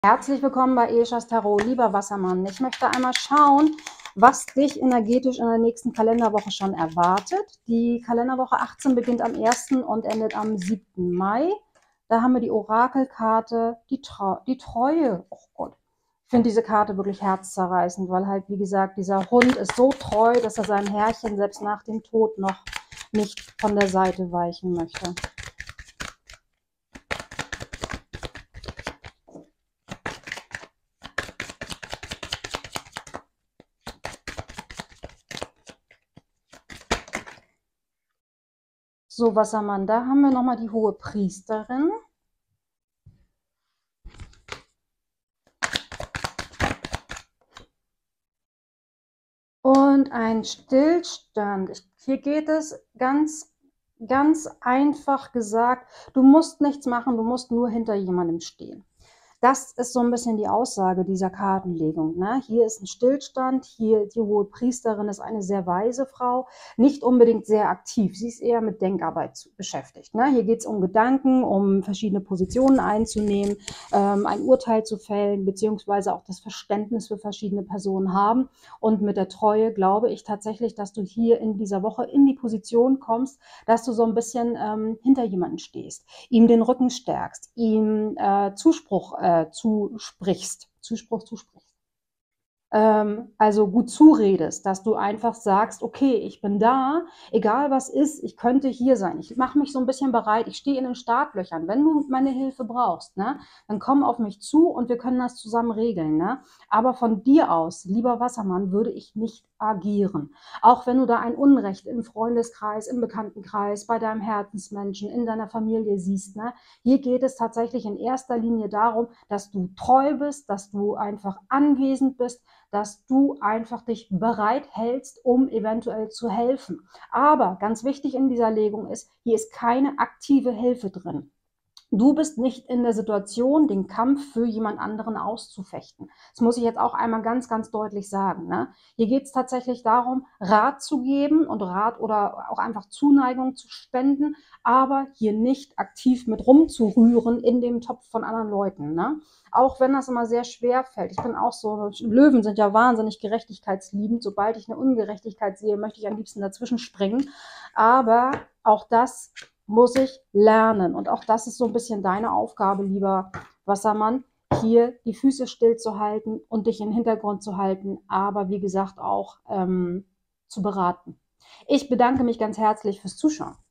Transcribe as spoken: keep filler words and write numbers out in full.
Herzlich willkommen bei Eschas Tarot, lieber Wassermann. Ich möchte einmal schauen, was dich energetisch in der nächsten Kalenderwoche schon erwartet. Die Kalenderwoche achtzehn beginnt am ersten und endet am siebten Mai. Da haben wir die Orakelkarte, die, Trau die Treue. Oh Gott, ich finde diese Karte wirklich herzzerreißend, weil halt, wie gesagt, dieser Hund ist so treu, dass er seinem Herrchen selbst nach dem Tod noch nicht von der Seite weichen möchte. So, Wassermann, da haben wir nochmal die hohe Priesterin. Und ein Stillstand. Hier geht es ganz, ganz einfach gesagt, du musst nichts machen, du musst nur hinter jemandem stehen. Das ist so ein bisschen die Aussage dieser Kartenlegung. Ne? Hier ist ein Stillstand, hier die hohe Priesterin ist eine sehr weise Frau, nicht unbedingt sehr aktiv. Sie ist eher mit Denkarbeit beschäftigt. Ne? Hier geht es um Gedanken, um verschiedene Positionen einzunehmen, ähm, ein Urteil zu fällen, beziehungsweise auch das Verständnis für verschiedene Personen haben. Und mit der Treue glaube ich tatsächlich, dass du hier in dieser Woche in die Position kommst, dass du so ein bisschen ähm, hinter jemanden stehst, ihm den Rücken stärkst, ihm äh, Zuspruch äh, zusprichst, Zuspruch zusprichst. Ähm, also gut zuredest, dass du einfach sagst, okay, ich bin da, egal was ist, ich könnte hier sein. Ich mache mich so ein bisschen bereit, ich stehe in den Startlöchern. Wenn du meine Hilfe brauchst, ne, dann komm auf mich zu und wir können das zusammen regeln. Ne? Aber von dir aus, lieber Wassermann, würde ich nicht agieren. Auch wenn du da ein Unrecht im Freundeskreis, im Bekanntenkreis, bei deinem Herzensmenschen, in deiner Familie siehst. Ne? Hier geht es tatsächlich in erster Linie darum, dass du treu bist, dass du einfach anwesend bist, dass du einfach dich bereit hältst, um eventuell zu helfen. Aber ganz wichtig in dieser Legung ist, hier ist keine aktive Hilfe drin. Du bist nicht in der Situation, den Kampf für jemand anderen auszufechten. Das muss ich jetzt auch einmal ganz, ganz deutlich sagen. Ne? Hier geht es tatsächlich darum, Rat zu geben und Rat oder auch einfach Zuneigung zu spenden, aber hier nicht aktiv mit rumzurühren in dem Topf von anderen Leuten. Ne? Auch wenn das immer sehr schwer fällt. Ich bin auch so, Löwen sind ja wahnsinnig gerechtigkeitsliebend. Sobald ich eine Ungerechtigkeit sehe, möchte ich am liebsten dazwischen springen. Aber auch das muss ich lernen. Und auch das ist so ein bisschen deine Aufgabe, lieber Wassermann, hier die Füße still zu halten und dich in den Hintergrund zu halten, aber wie gesagt auch ähm, zu beraten. Ich bedanke mich ganz herzlich fürs Zuschauen.